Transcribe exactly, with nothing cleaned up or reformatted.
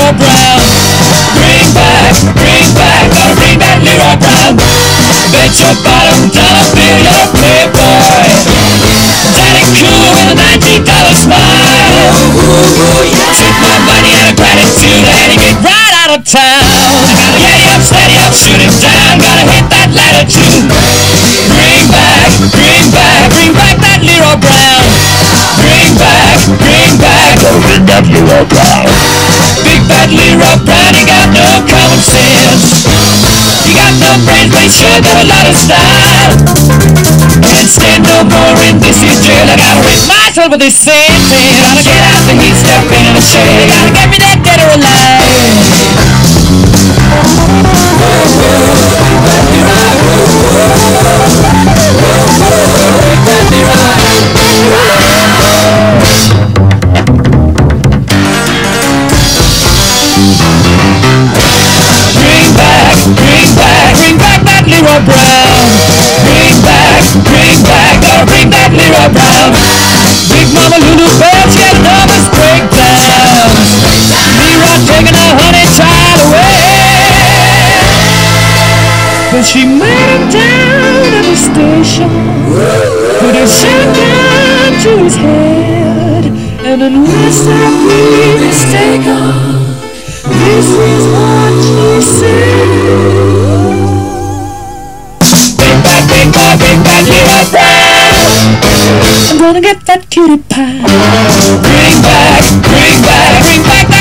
Leroy Brown. Bring back, bring back, gotta bring back Leroy Brown. Bet your bottom dollar bill you're a playboy. Daddy cool with a nineteen dollar smile. Took my money out of gratitude and he get right out of town. Gotta get him, steady up, shoot him down. Gotta hit that ladder too. Bring back, bring back, bring back that Leroy Brown. Bring back, bring back, gotta bring back Leroy Brown. Big bad Leroy Brown, he got no common sense. He got no brains, but he sure got a lot of style. Can't stand no more in this here jail. I gotta rid myself with this same thing. Gotta get out the heat, step in the shade. Gotta get me that dead or alive. Bring back, bring back, bring back that Leroy Brown. Bring back, bring back, gotta bring back Leroy Brown. Big Mama Lulu Bell, she had a nervous breakdown. Leroy taking a honey child away. But she made him down at the station, put a shotgun to his head, and unless I'm really mistaken, this is what she said. Big bad, big bad, big bad Leroy Brown. I'm gonna get that cutie pie. Bring back, bring back, bring back that